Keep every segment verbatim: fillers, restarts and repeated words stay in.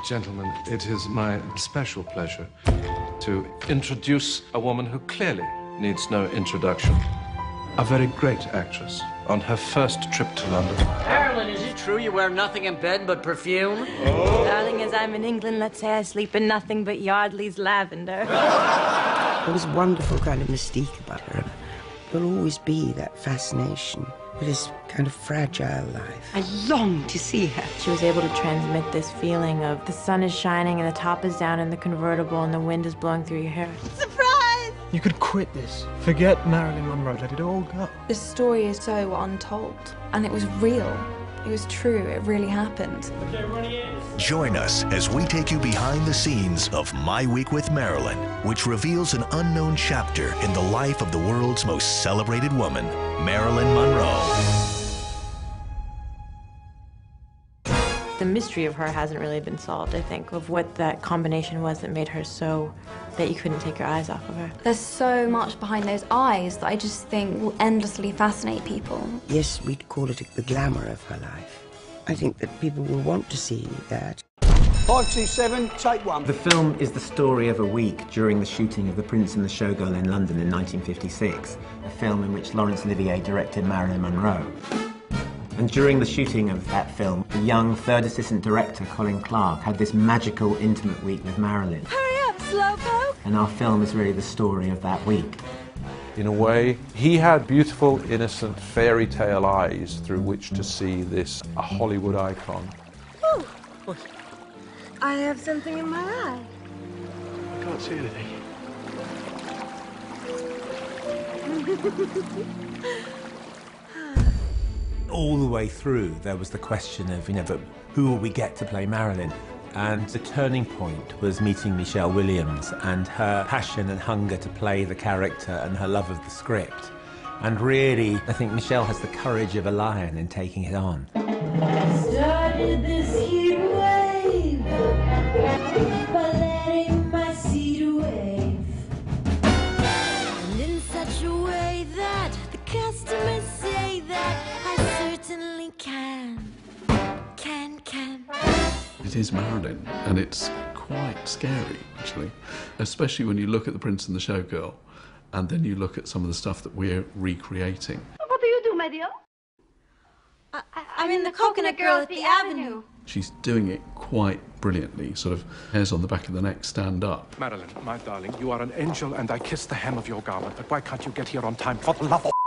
Gentlemen, it is my special pleasure to introduce a woman who clearly needs no introduction. A very great actress on her first trip to London. Marilyn, is it true you wear nothing in bed but perfume? Oh. Darling, as I'm in England, let's say I sleep in nothing but Yardley's lavender. There was a wonderful kind of mystique about her. There'll always be that fascination with this kind of fragile life. I long to see her. She was able to transmit this feeling of the sun is shining and the top is down in the convertible and the wind is blowing through your hair. Surprise! You could quit this. Forget Marilyn Monroe. Let it all go. This story is so untold, and it was real. It was true. It really happened. Join us as we take you behind the scenes of My Week with Marilyn, which reveals an unknown chapter in the life of the world's most celebrated woman, Marilyn Monroe. The mystery of her hasn't really been solved, I think, of what that combination was that made her so that you couldn't take your eyes off of her. There's so much behind those eyes that I just think will endlessly fascinate people. Yes, we'd call it the glamour of her life. I think that people will want to see that. five two seven, take one. The film is the story of a week during the shooting of The Prince and the Showgirl in London in nineteen fifty-six, a film in which Laurence Olivier directed Marilyn Monroe. And during the shooting of that film, the young third assistant director, Colin Clark, had this magical, intimate week with Marilyn. Hurry up, Slowpoke! And our film is really the story of that week. In a way, he had beautiful, innocent, fairy tale eyes through which to see this a Hollywood icon. Oh, I have something in my eye. I can't see anything. All the way through, there was the question of, you know, but who will we get to play Marilyn? And the turning point was meeting Michelle Williams and her passion and hunger to play the character and her love of the script. And really, I think Michelle has the courage of a lion in taking it on. I started this heat wave by letting my seed wave, and in such a way that the customers say that I certainly can, can, can. It is Marilyn, and it's quite scary, actually, especially when you look at The Prince and the Showgirl, and then you look at some of the stuff that we're recreating. What do you do, my dear? I, I'm in the Coconut Girl at the Avenue. She's doing it quite brilliantly, sort of hairs on the back of the neck stand up. Marilyn, my darling, you are an angel and I kiss the hem of your garment, but why can't you get here on time for the love of...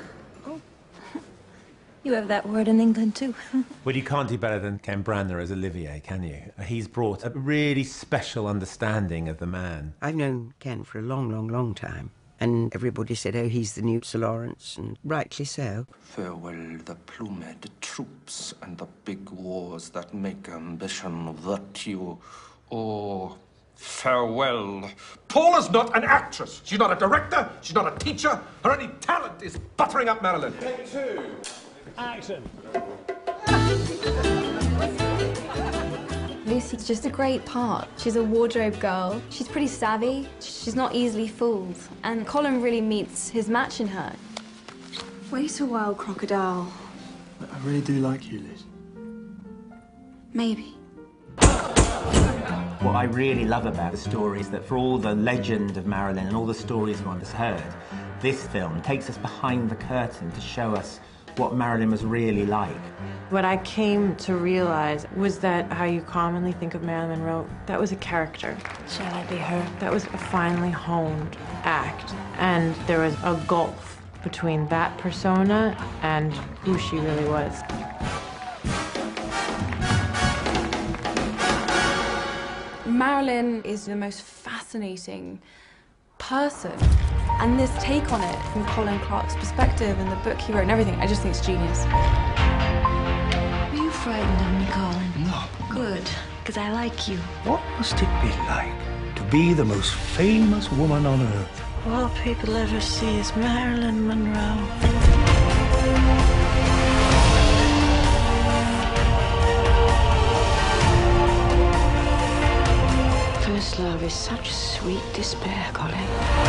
You have that word in England, too. Well, you can't do better than Ken Branagh as Olivier, can you? He's brought a really special understanding of the man. I've known Ken for a long, long, long time. And everybody said, oh, he's the new Sir Lawrence, and rightly so. Farewell the plumed troops and the big wars that make ambition virtue. Oh, farewell. Paula's not an actress. She's not a director. She's not a teacher. Her only talent is buttering up Marilyn. Take two. Action. Lucy's just a great part. She's a wardrobe girl. She's pretty savvy. She's not easily fooled. And Colin really meets his match in her. Wait a while, Crocodile. I really do like you, Liz. Maybe. What I really love about the story is that for all the legend of Marilyn and all the stories one has heard, this film takes us behind the curtain to show us what Marilyn was really like. What I came to realize was that how you commonly think of Marilyn Monroe, that was a character. Shall I be her? That was a finely honed act. And there was a gulf between that persona and who she really was. Marilyn is the most fascinating person. And this take on it from Colin Clark's perspective and the book he wrote and everything, I just think it's genius. Are you frightened of me, Colin? No. Good, because I like you. What must it be like to be the most famous woman on earth? All people ever see is Marilyn Monroe. First love is such sweet despair, Colin.